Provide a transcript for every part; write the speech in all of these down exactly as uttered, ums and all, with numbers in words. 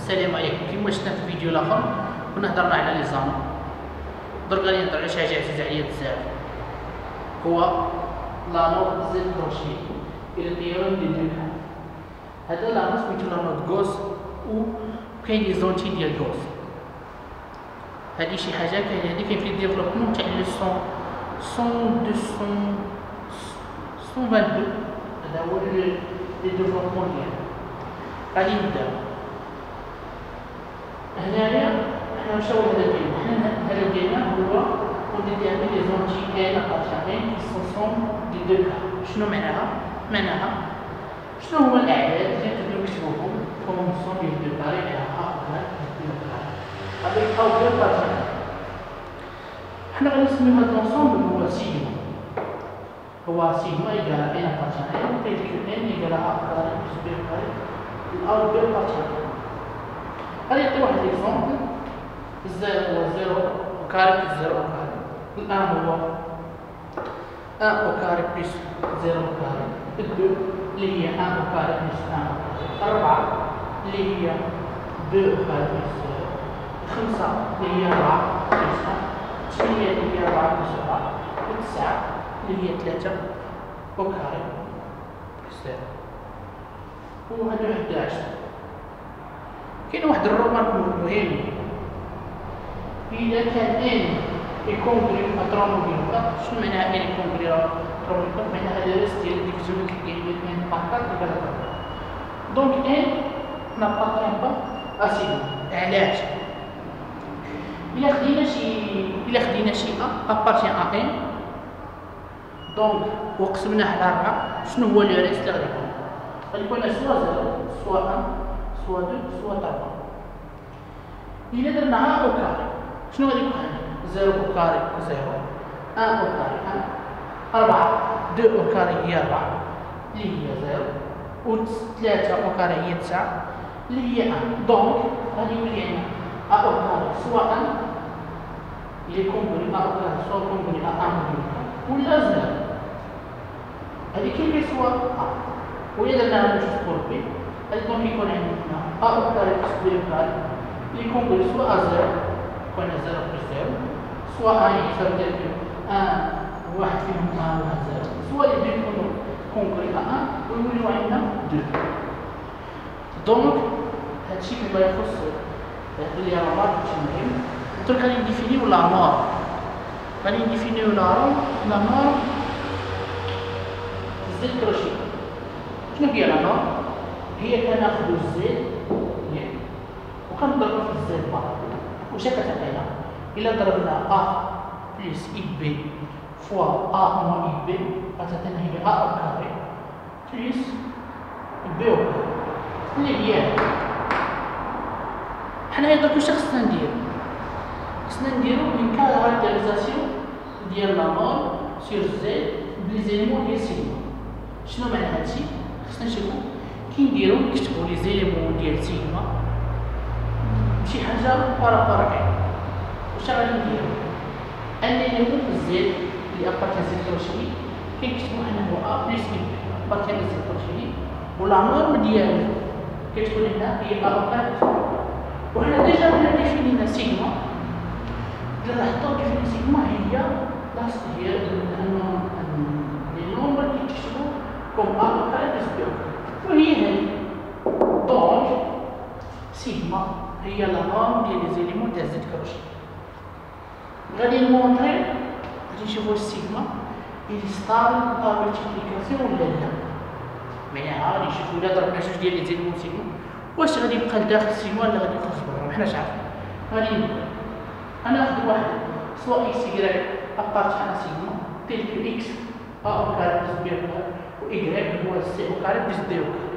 السلام عليكم. كيما شفنا في الفيديو الاخر كنا هضرنا على لي زانو، درك غادي نهضر على شي حاجه عزيزه عليا بزاف، هو لانو زد كروشي الى الطيران ديال دوكا. هذا لانو سميتو لانو غوز و كاين لي زونتي ديال غوز. هادي شي حاجه كاين هادي كاين في الديفلوبمون تاع لو سون سون دو سون سون واثنين. هذا هو لي ديفلوبمون ديالو. غادي نبداو هنايا. حنا مشاو لهذا ديالنا، حنا الهدف ديالنا هو نديرو لي زونتي ان ابارتيان كي سون سون دي دو كا. شنو معناها؟ معناها شنو هما الاعداد اللي تقدروا تكتبوهم كوم سون دي دو كاري على ا بلس دو كاري افيك او دو بارتيان. حنا غادي نسميو هاد لونسومبل هو سيغما. هو سيغما ايكال ان ابارتيان ان بلس ان ايكال ا كاري بلس بي كاري او دو بارتيان. غادي نعطي واحد ليكزومبل. زيرو هو زيرو كاري بلس زيرو كاري. الان هو ان او كاري بلس زيرو كاري. الدو اللي هي ان او كاري بلس ان او كاري. أربعة اللي هي دو او كاري بلس زيرو. خمسة اللي هي أربعة بلس ان. ثمانية اللي هي أربعة بلس أربعة. وتسعة اللي هي ثلاثة او كاري بلس زيرو. وهادو حداش. كاين واحد الرومارك مهم، إذا كان ان يكونغري اتروموبيل. شنو معناها ان يكونغري اتروموبيل؟ معناها هذا ريست ديال الديفيزيون اللي كاين بين ان باغ كاتر ولا ثلاثة. دونك ان نابارتيان با ا سيغما. علاش؟ إلا خدينا شي إلا خدينا شي ا ابارتيان ا ان، دونك وقسمناه على أربعة، شنو هو لو ريست اللي غادي يكون؟ غادي يكون سوا زيرو سوا واحد سوا اثنين سوا ثلاثة. إلا درنا ا او كاري شنو غادي يكون عندنا؟ زيرو او كاري زيرو، واحد او كاري واحد، أربعة اثنين او كاري هي أربعة اللي هي زيرو، و ثلاثة او كاري هي تسعة اللي هي واحد. دونك غادي يولي عندنا ا او كاري سوا واحد اللي كونغري ا او كاري سوا كونغري ا واحد ولا زيرو. هذه كيف يسوى ا. وإذا درنا جوج فور بي غادي دونك يكون عندنا ا او كاري بلس بي او كاري اللي كونغري سوا ا زيرو يكون زيرو بلس زيرو، سوا ا يساوي ذلك واحد واحد فيهم ا واحد زيرو، سوا اللي دو يكونوا كونغري ا واحد ويوليو عندنا اثنين. دونك هادشي فيما يخص اللي راه مارك شي مهم. درك غادي نديفينيو لا نور. غادي نديفينيو لا نور لا نور زد كروشي. شنو هي لا نور؟ هي كناخدو الزيت ياك وكنضربو في الزيت بار. واش كتعطينا؟ إلا ضربنا ا بلس اي بي فوا ا موان اي بي غتعطينا هي ا او كاري بلس بي او كاري اللي هي حنايا درك واش خصنا نديرو؟ خصنا نديرو اون كاركتيريزاسيون ديال لا نور سير زد بلي زيليمون ديال سيغما. شنو معنى هادشي؟ خصنا نشوفو كي نديرو نكتبو لي زيليمون ديال سيغما شي حاجه بارابار كاين. واش غادي نديرو؟ انني الزيت اللي ابارتيان زيت كروشي كنكتبو حنا هو ا بلس بي ابارتيان زيت كروشي، ولا نورم ديالو كتكون هنا هي ا او كاري. وحنا ديجا بلا ديفينينا سيغما، بلا نحطو ديفيني سيغما هي لاص هي النوم لي نومبر كيتكتبو كوم ا او كاري بلس بي او كاري، وهي هذه. دونك سيغما هي لا نورم ديال لي زيليمون تاع زيت كروشي. غادي نمونطري غادي نشوفو السيغما إلي ستابل با ملتيبليكاسيون ولا لا. معناها غادي نشوفو إلا ضربنا جوج ديال لي زيليمون سيغما واش غادي يبقى لداخل سيغما ولا غادي يخرج برا. محناش عارفين. غادي نبدا أنا ناخد واحد سوا إكس إكغيك أبارتيان سيغما تيل كو إكس ا أو كاري بلس بي أو كاري و إكغيك هو سي أو كاري بلس دي أو كاري.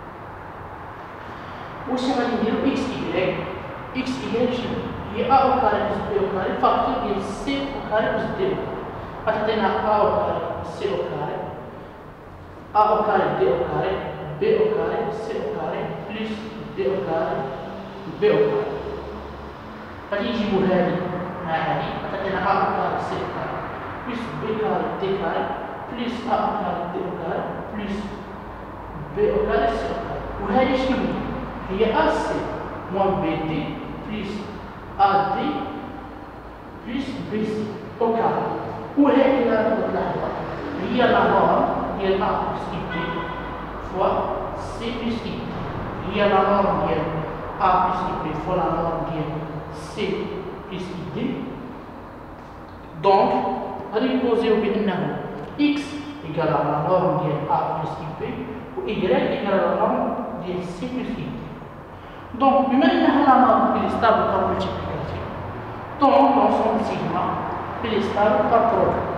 واش غادي نديرو إكس إكغيك؟ إكس إكغيك شنو؟ هي ا او كاري بلس بي او كاري فاكتور ديال سي او كاري بلس دي او كاري. غتعطينا ا او كاري سي او كاري ا او كاري دي او كاري بي او كاري سي او كاري بلس دي او كاري بي او كاري. غادي نجيبو هادي مع هادي غتعطينا ا او كاري سي او كاري بلس بي كاري دي كاري بلس ا او كاري دي او كاري بلس بي او كاري سي او كاري. وهادي شنو هي؟ هي ا سي moins B D plus A D plus B C au carré. وهي إلى اللحظة هي la norme ديال A plus I D fois C plus I D. هي la norme ديال A plus I D fois la norme ديال C plus I D. Donc غادي نبوزيو بأنه X égale à la norme ديال A plus I D و Y égale à la norme ديال C plus I D. Donc بما أنها la norme elle est stable par multiplication, donc l'ensemble sigma elle est stable par produit.